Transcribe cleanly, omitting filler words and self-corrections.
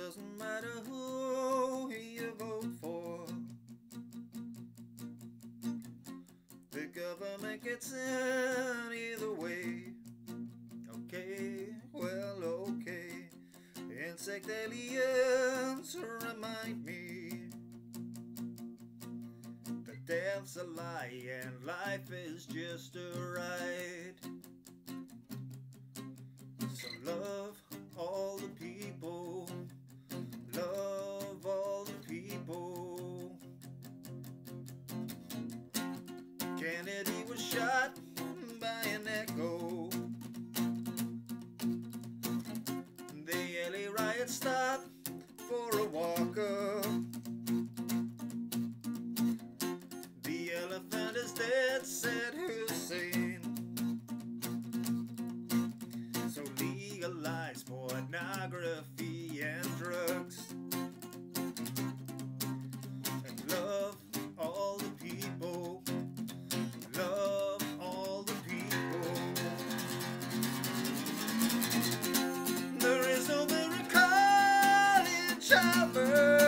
doesn't matter who you vote for. The government gets in either way. Okay, well, okay. Insect aliens remind me that death's a lie and life is just a ride. So love all the people, love all the people. Kennedy was shot by an echo. The LA riot stopped for a walker. The elephant is dead, said Hussein. So legalize pornography and drugs, and love all the people, love all the people. There is no miracle in childbirth.